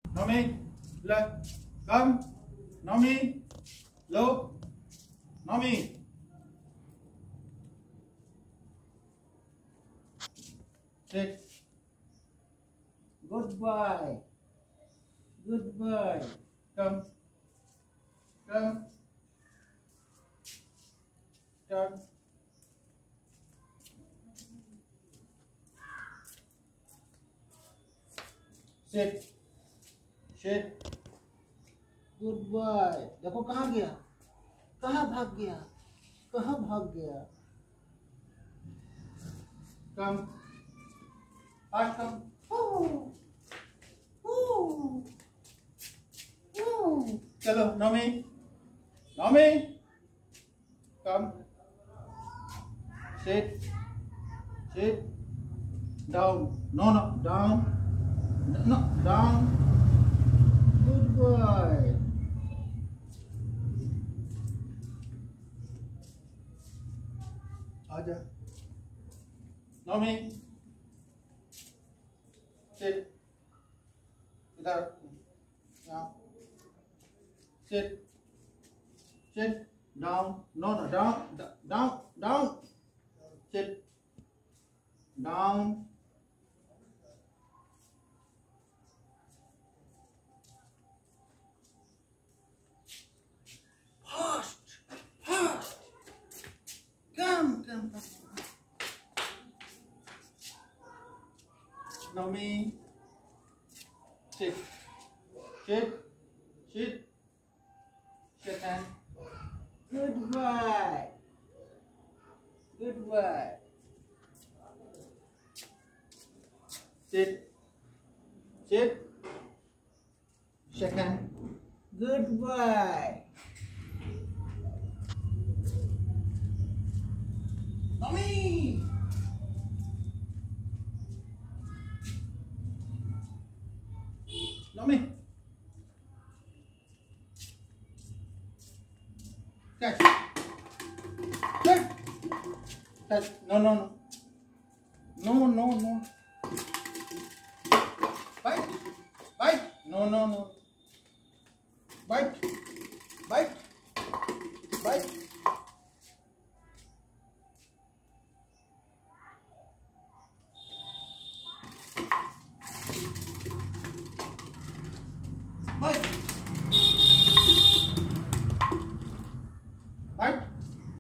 Nomi, left, come. Nomi, look. Nomi. Sit. Good boy. Good boy. Come. Come. Come. Sit. Sit. Good boy. देखो कहाँ गया? कहाँ भाग गया? कहाँ भाग गया? Come. Fast come. Oh. Oh. Oh. चलो नौमी. नौमी. Come. Sit. Sit. Down. No, no. Down. No, down. Good boy. आजा. नौमी. Sit. इधर. Now. Sit. Sit. Down. No, no. Down. Down. Down. Sit. Down. Fast. Fast. Come, come, come. Nomi. Sit. Sit. Sit. Shake hand. Good boy. Good boy. Sit. Sit. Shake hand. Good boy. Nomi. Nomi. Catch. Catch. Catch. No, no, no. No, no, no. Bite. Bite. No, no, no. Bite. Bite. Bite. Bite.